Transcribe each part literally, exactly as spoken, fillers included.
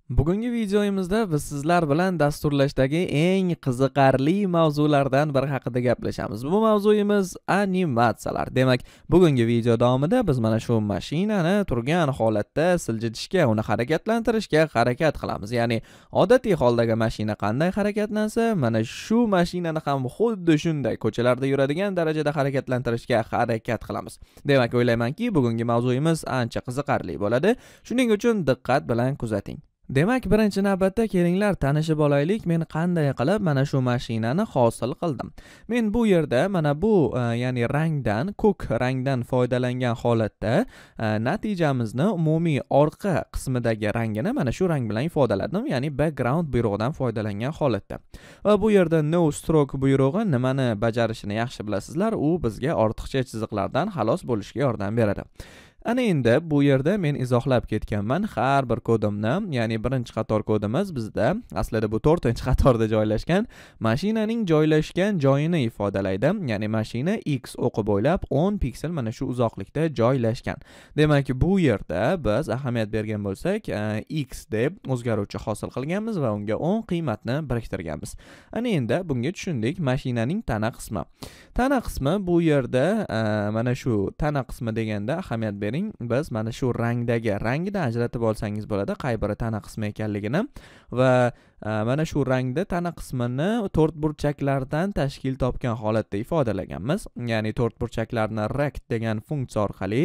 Bugungi videomizda biz sizlar bilan dasturlashdagi eng qiziqarli mavzulardan biri haqida gaplashamiz. Bu mavzuyimiz animatsiyalar. Demak, bugungi video davomida biz mana shu mashinani turgan holatda siljitishga, uni harakatlantirishga harakat qilamiz. Ya'ni odatiy holdagi mashina qanday harakatlansa, mana shu mashinani ham xuddi shunday ko'chalarda yuradigan darajada harakatlantirishga harakat qilamiz. Demak, o'ylaymanki, bugungi mavzuyimiz ancha qiziqarli bo'ladi. Shuning uchun diqqat bilan kuzating. Demak, birinchi navbatda kelinglar tanishib olaylik, men qanday qilib mana shu mashinani hosil qildim. Men bu yerda mana bu ya'ni rangdan, ko'k rangdan foydalangan holatda natijamizni umumiy orqa qismidagi rangini mana shu rang bilan ifodaladim, ya'ni background buyrug'idan foydalangan holatda. Va bu yerda no stroke buyrug'i nimani bajarishini yaxshi bilasizlar, u bizga ortiqcha chiziqlardan xalos bo'lishga yordam beradi. Ana endi bu yerda men izohlab ketganman har bir kodimni, ya'ni birinchi qator kodimiz bizda aslida bu to'rtinchi qatorda joylashgan, mashinaning joylashgan joyini ifodalaydi. Ya'ni mashina X o'qi bo'ylab o'n piksel mana shu uzoqlikda joylashgan. Demak, bu yerda biz ahamiyat bergan bo'lsak, X deb o'zgaruvchi hosil qilganmiz va unga o'n qiymatni biriktirganmiz. Ana endi bunga tushundik, mashinaning tana qismi. Tana qismi bu yerda mana shu tana qismi deganda ahamiyat bering. Biz mana shu rangdagi rangdan ajratib olsangiz bo'ladi, qay biri tana qismi ekanligini va mana shu rangda tana qismini to'rt burchaklardan tashkil topgan holatda ifodalaganmiz. Ya'ni to'rt burchaklarni rect degan funksiya orqali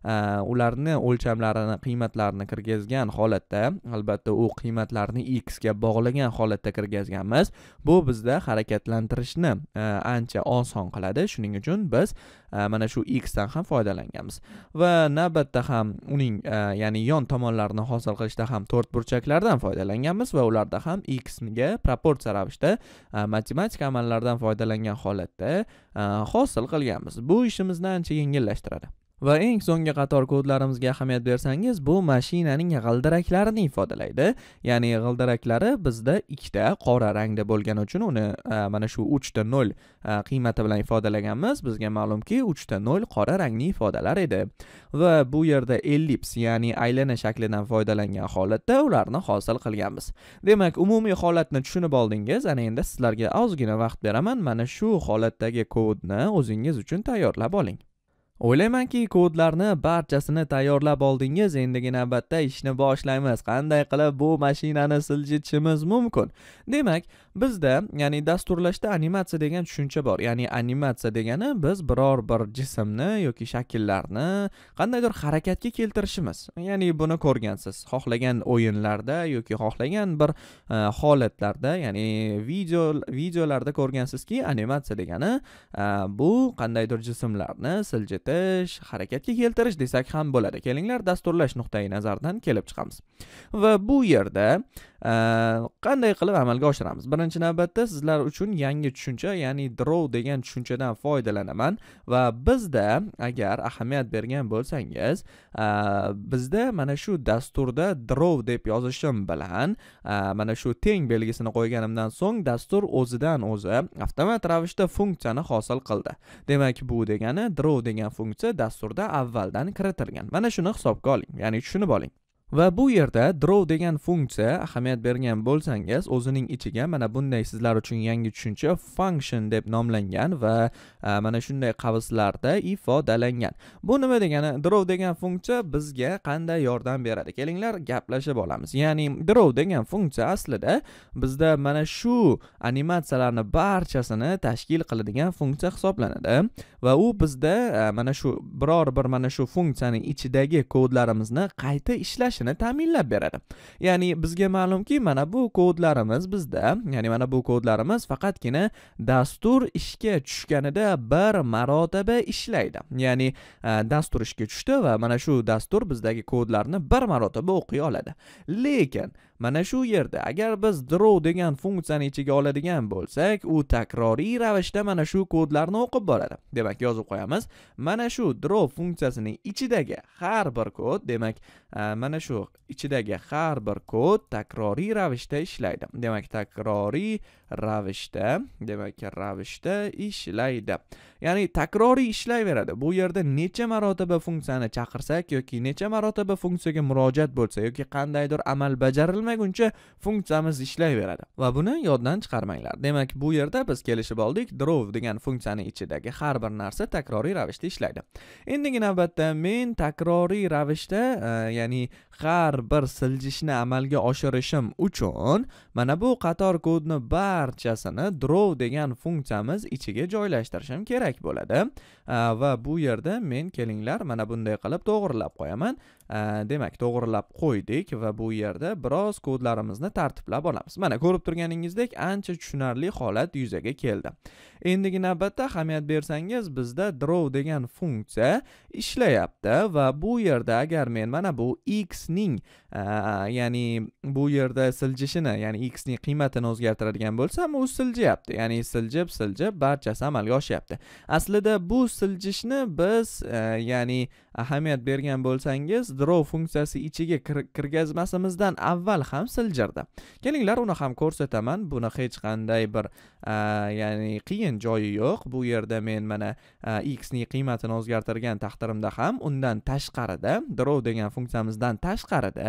ularni o'lchamlarini, qiymatlarini kirgizgan holatda, albatta u qiymatlarni X ga bog'lagan holatda kirgizganmiz. Bu bizda harakatlantirishni ancha oson qiladi. Shuning uchun biz mana shu X dan ham foydalanganmiz. Va navbatda ham uning ya'ni yon tomonlarini hosil qilishda ham to'rt burchaklardan foydalanganmiz va ularda ham X ga proporsiya ravishda matematik amallardan foydalangan holatda hosil qilganmiz. Bu ishimizni ancha yengillashtiradi. Va eng so'nggi qator kodlarimizga ahamiyat bersangiz, bu mashinaning g'ildiraklarini ifodalaydi. Ya'ni g'ildiraklari bizda ikkita qora rangda bo'lgani uchun uni mana shu uch ta nol qiymati bilan ifodalaganmiz. Bizga ma'lumki, uch ta nol qora rangni ifodalar edi. Va bu yerda ellips, ya'ni aylana shaklidan foydalangan holatda ularni hosil qilganmiz. Demak, umumiy holatni tushunib oldingiz. Ana endi sizlarga ozgina vaqt beraman. Mana shu holatdagi kodni o'zingiz uchun tayyorlab oling. O'ylaymanki, kodlarni barchasini tayyorlab oldingiz. Endigi navbatda ishni boshlaymiz. Qanday qilib bu mashinani siljitishimiz mumkin? Demak, bizda ya'ni dasturlashda animatsiya degan tushuncha bor. Ya'ni animatsiya degani biz biror bir jismni yoki shakllarni qandaydir harakatga keltirishimiz. Ya'ni buni ko'rgansiz. Xohlagan o'yinlarda yoki xohlagan bir holatlarda, ya'ni video videolarda ko'rgansizki, animatsiya degani bu qandaydir jismlarni siljitish, harakatga keltirish desak ham bo'ladi. Kelinglar dasturlash nuqtai nazaridan kelib chiqamiz. Va bu yerda qanday qilib amalga oshiramiz? Birinchi navbatda sizlar uchun yangi tushuncha, ya'ni draw degan tushunchadan foydalanaman va bizda agar ahamiyat bergan bo'lsangiz, bizda mana shu dasturda draw deb yozishim bilan mana shu teng belgisini qo'yganimdan so'ng dastur o'zidan o'zi avtomat ravishda funksiyani hosil qildi. Demak, bu degani draw degan funksiya dasturda avvaldan kiritilgan. Mana shuni hisobga oling, ya'ni tushunib oling. Va bu yerda draw degan funksiya ahamiyat bergan bo'lsangiz, o'zining ichiga mana bunday sizlar uchun yangi tushuncha function deb nomlangan va mana shunday qavslarda ifodalangan. Bu nima degani? Draw degan funksiya bizga qanday yordam beradi? Kelinglar gaplashib olamiz. Ya'ni draw degan funksiya aslida bizda mana shu animatsiyalarni barchasini tashkil qiladigan funksiya hisoblanadi va u bizda mana shu biror bir mana shu funksiyaning ichidagi kodlarimizni qayta ishlash ta'minlab beradi. Ya'ni bizga ma'lumki, mana bu kodlarimiz bizda, ya'ni mana bu kodlarimiz faqatgina dastur ishga tushganida bir marotaba ishlaydi. Ya'ni dastur ishga tushdi va mana shu dastur bizdagi kodlarni bir marotaba o'qiy oladi. Lekin mana shu yerda agar biz draw degan funksiyani ichiga oladigan bo'lsak, u takroriy ravishda mana shu kodlarni o'qib boradi. Demak, yozib qo'yamiz. Mana shu draw funksiyasining ichidagi har bir kod, demak, mana shu shu ichidagi har bir kod takroriy ravishda ishlaydi. Demak, takroriy ravishda, demak, ravishda ishlaydi. Ya'ni takroriy ishlayveradi. Bu yerda necha marotaba funksiyani chaqirsak yoki necha marotaba funksiyaga murojaat bo'lsa yoki qandaydir amal bajarilmaguncha funksiyamiz ishlayveradi. Va buni yoddan chiqarmanglar. Demak, bu yerda biz kelishib oldik, draw degan funksiyani ichidagi har bir narsa takroriy ravishda ishlaydi. Endi navbatda men takroriy ravishda, ya'ni har bir siljishni amalga oshirishim uchun mana bu qator kodni barchasini draw degan funksiyamiz ichiga joylashtirishim kerak bo'ladi. Va bu yerda men kelinglar mana bunday qilib to'g'rilab qo'yaman. Demak, to'g'rilab qo'ydik va bu yerda biroz kodlarimizni tartiblab olamiz. Mana ko'rib turganingizdek ancha tushunarli holat yuzaga keldi. Endi navbatda ahamiyat bersangiz, bizda draw degan funksiya ishlayapti va bu yerda agar men mana bu x ning, ya'ni bu yerda siljishini, ya'ni x ning qiymatini o'zgartiradigan bo'lsam, u siljayapti. Ya'ni siljib, siljib barchasi amalga oshyapti. Aslida bu siljishni biz, ya'ni ahamiyat bergan bo'lsangiz, draw funksiyasi ichiga kirgazmasimizdan avval ham siljirdi. Kelinglar, uni ham ko'rsataman. Buni hech qanday bir ya'ni qiyin joyi yo'q. Bu yerda men mana x ning qiymatini o'zgartirgan taqdirimda ham undan tashqarida, draw degan funksiyamizdan tashqarida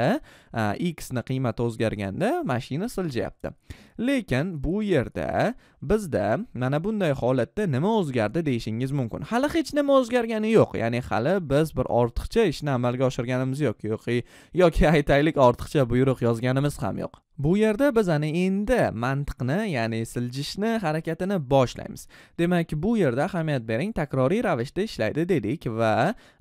x ni qiymati o'zgarganda mashina siljayapti. Lekin bu yerda bizda mana bunday holatda nima o'zgardi deyishingiz mumkin. Hali hech nima o'zgargani yo'q. Ya'ni hali biz bir ortiqcha ishni amalga oshirganimiz yo'q yoki yoki aytaylik ortiqcha buyruq yozganimiz ham yo'q. Bu yerda biz ana endi mantiqni, ya'ni siljishni harakatini boshlaymiz. Demak, bu yerda ahamiyat bering, takroriy ravishda ishlaydi dedik va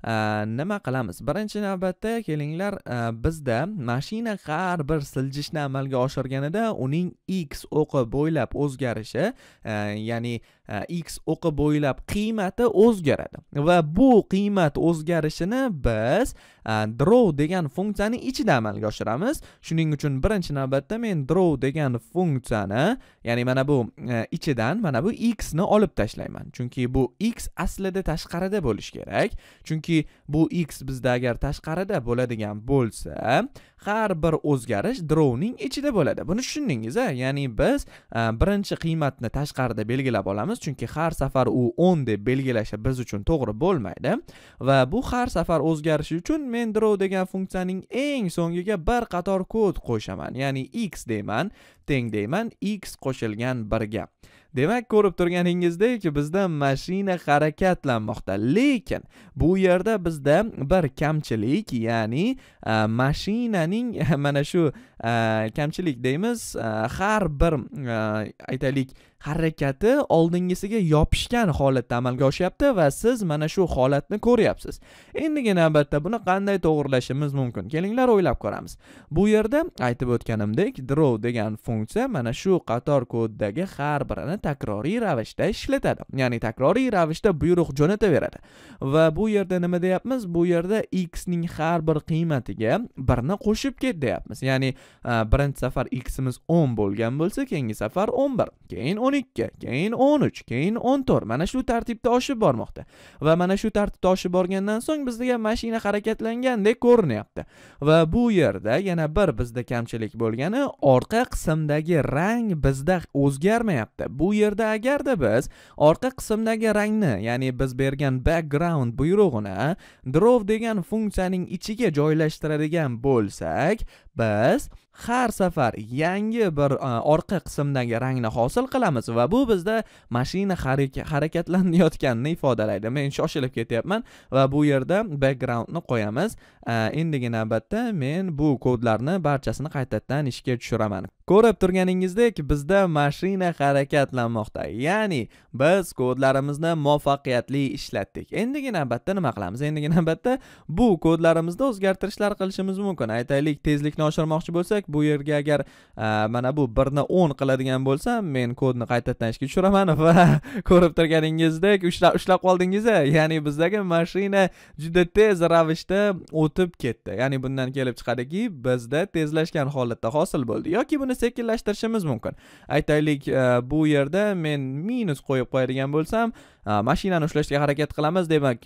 nima qilamiz? Birinchi navbatda kelinglar, bizda mashina har bir siljishni amalga oshirganida uning x o'qi bo'ylab o'zgarishi, ya'ni x o'qi bo'ylab qiymati o'zgaradi. Va bu qiymat o'zgarishini biz draw degan funksiyani ichida amalga oshiramiz. Shuning uchun birinchi navbatda men draw degan funksiyani, ya'ni mana bu ichidan mana bu x ni olib tashlayman. Chunki bu x aslida tashqarida bo'lishi kerak. Chunki bu x bizda agar tashqarida bo'ladigan bo'lsa, har bir o'zgarish draw ning ichida bo'ladi. Buni tushundingiz, a? Ya'ni biz birinchi qiymatni tashqarida belgilab olamiz, chunki har safar u o'n deb belgilashi biz uchun to'g'ri bo'lmaydi. Va bu har safar o'zgarishi uchun men draw degan funksiyaning eng so'ngiga bir qator kod qo'shaman. Ya'ni x deyman, teng deyman x qo'shilgan birga. Demak, ko'rib turganingizdek, bizda mashina harakatlanmoqda. Lekin bu yerda bizda bir kamchilik, ya'ni mashinaning mana shu kamchilik deymiz, har bir aytaylik harakati oldingisiga yopishgan holatda amalga oshyapti va siz mana shu holatni ko'ryapsiz. Endi navbatda buni qanday to'g'rilashimiz mumkin? Kelinglar o'ylab ko'ramiz. Bu yerda aytib o'tganimdek, draw degan funksiya mana shu qator koddagi har birini takroriy ravishda ishlatadi. Ya'ni takroriy ravishda buyruq jo'nataveradi. Va bu yerda nima deyapmiz? Bu yerda x ning har bir qiymatiga birni qo'shib ket deyapmiz. Ya'ni birinchi safar x imiz o'n bo'lgan bo'lsa, keyingi safar o'n bir, keyin o'n ikki, keyin o'n uch, keyin o'n to'rt. Mana shu tartibda oshib bormoqda. Va mana shu tartibda oshib borgandan so'ng bizga mashina harakatlangandek ko'rinyapti. Va bu yerda yana bir bizda kamchilik bo'lgani, orqa qismdagi rang bizda o'zgarmayapti. Bu yerda agarda biz orqa qismdagi rangni, ya'ni biz bergan background buyrug'ini draw degan funksiyaning ichiga joylashtiradigan bo'lsak, biz har safar yangi bir orqa qismdagi rangni hosil qilamiz va bu bizda mashina harakatlanayotganini ifodalaydi. Men shoshilib ketyapman va bu yerda backgroundni qo'yamiz. Endi navbatda men bu kodlarni barchasini qaytadan ishga tushiraman. Ko'rib turganingizdek, bizda mashina harakatlanmoqda. Ya'ni biz kodlarimizni muvaffaqiyatli ishlatdik. Endi navbatda nima qilamiz? Endi navbatda bu kodlarimizda o'zgartirishlar qilishimiz mumkin. Aytaylik, tezlikni oshirmoqchi bo'lsak, bu yerga agar mana bu birni o'n qiladigan bo'lsam, men kodni qaytadan ishga tushiraman va ko'rib turganingizdek, ushlab ushlab qoldingiz. Ya'ni bizdagi mashina juda tez ravishda o'tib ketdi. Ya'ni bundan kelib chiqadiki, bizda tezlashgan holatda hosil bo'ldi. Yoki buni sekinlashtirishimiz mumkin. Aytaylik, bu yerda men minus qo'yib qo'yadigan bo'lsam, mashinani ushlashga harakat qilamiz, demak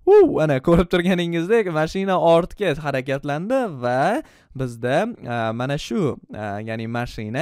U, ana ko'rib turganingizdek, mashina ortga harakatlandi va bizda mana shu, ya'ni mashina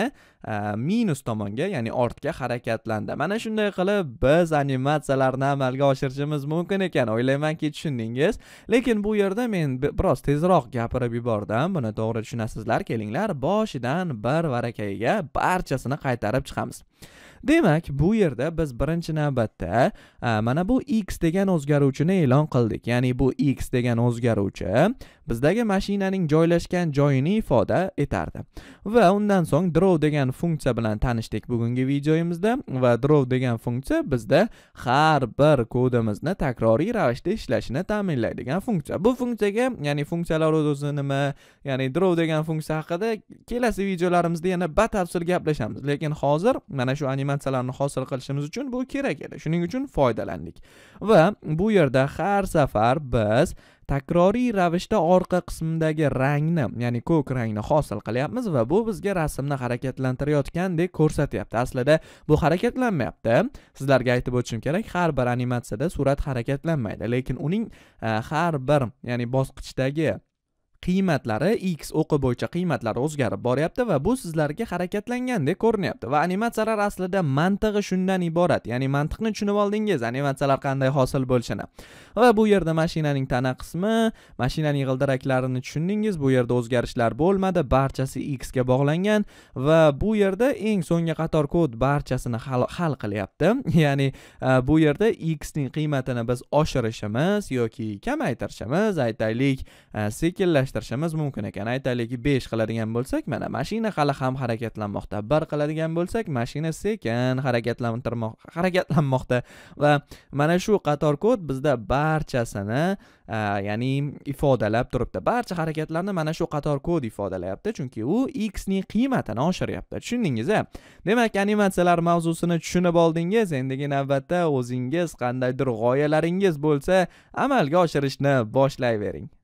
minus tomonga, ya'ni ortga harakatlandi. Mana shunday qilib biz animatsiyalarni amalga oshirishimiz mumkin ekan. O'ylaymanki tushundingiz. Lekin bu yerda men biroz tezroq gapirib yubordim. Buni to'g'ri tushunasizlar. Kelinglar, boshidan bir varakayiga barchasini qaytarib chiqamiz. Demak, bu yerda biz birinchi navbatda mana bu x degan o'zgaruvchini e'lon qildik. Ya'ni bu x degan o'zgaruvchi bizdagi mashinaning joylashgan joyini ifoda etardi. Va undan so'ng draw degan funksiya bilan tanishdik bugungi videoyimizda va draw degan funksiya bizda har bir kodimizni takroriy ravishda ishlashini ta'minlaydigan funksiya. Bu funksiyaga, ya'ni funksiyalar o'zi nima, ya'ni draw degan funksiya haqida kelasi videolarimizda yana batafsil gaplashamiz. Lekin hozir mana shu animatsiyalarni hosil qilishimiz uchun bu kerak edi. Shuning uchun foydalandik. Va bu yerda har safar biz takroriy ravishda orqa qismidagi rangni, ya'ni ko'k rangni hosil qilyapmiz va bu bizga rasmni harakatlantirayotgandek ko'rsatyapti. Aslida bu harakatlanmayapti. Sizlarga aytib o'tishim kerak, har bir animatsiyada surat harakatlanmaydi, lekin uning har bir, ya'ni bosqichdagi qiymatlari x o'qi bo'yicha qiymatlari o'zgarib boryapti va bu sizlarga harakatlangandek ko'rinyapti. Va animatsiyalar aslida mantig'i shundan iborat. Ya'ni mantiqni tushunib oldingiz, animatsiyalar qanday hosil bo'lishini. Va bu yerda mashinaning tana qismi, mashinaning g'ildiraklarini tushundingiz. Bu yerda o'zgarishlar bo'lmadi, barchasi x ga bog'langan va bu yerda eng so'nggi qator kod barchasini hal, hal qilyapti. Ya'ni bu yerda x ning qiymatini biz oshirishimiz yoki kamaytirishimiz, aytaylik, sekinlashtirishimiz mumkin ekan. Aytaylik besh qiladigan bo'lsak, mana mashina hali ham harakatlanmoqda. bir qiladigan bo'lsak, mashina sekin harakatlantirmoqda, harakatlanmoqda va mana shu qator kod bizda barchasini, ya'ni ifodalab turibdi. Barcha harakatlarni mana shu qator kod ifodalayapti, chunki u x ning qiymatini oshiryapti. Tushundingiz-a? Demak, animatsiyalar mavzusini tushunib oldingiz. Endigi navbatda o'zingiz qandaydir g'oyalaringiz bo'lsa, amalga oshirishni boshlayvering.